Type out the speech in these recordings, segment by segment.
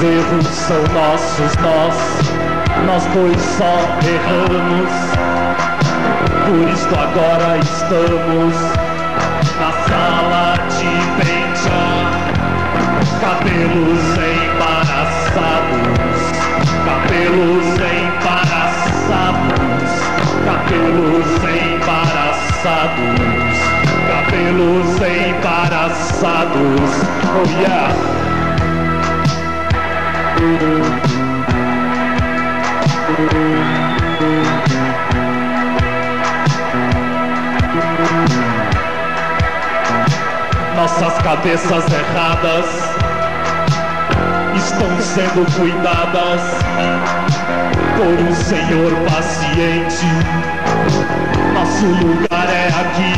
erros são nossos, nós pois só erramos. Por isto agora estamos na sala de pentear cabelos embaraçados, cabelos embaraçados, cabelos embaraçados, cabelos embaraçados. Oh yeah. Nossas cabeças erradas estão sendo cuidadas por um senhor paciente. Nosso lugar é aqui,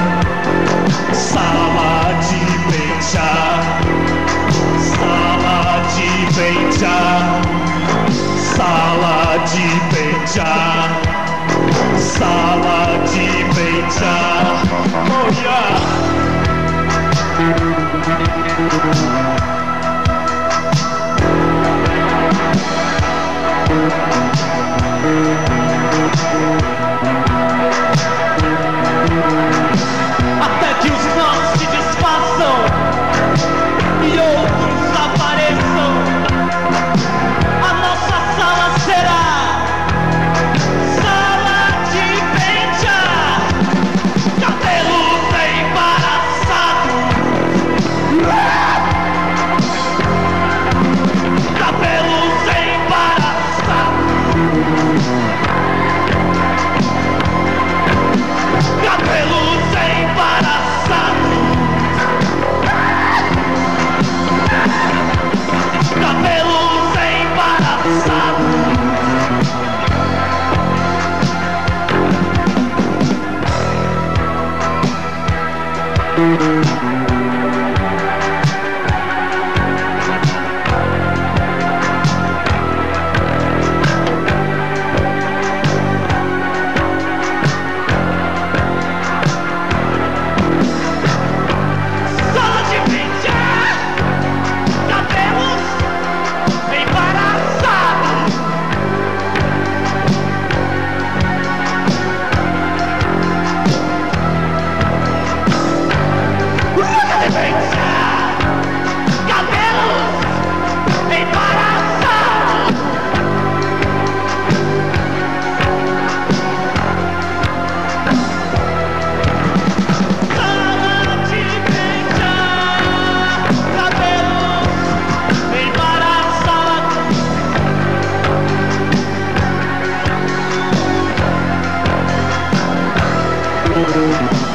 sala de pentear, sala de pentear, sala de pentear, sala de pentear. Oh yeah. Até que os nós se desfaçam e outros apareçam, a nossa sala será sala de pentear cabelos embaraçados, cabelos embaraçados, cabelos embaraçados, cabelos embaraçados. Thank you.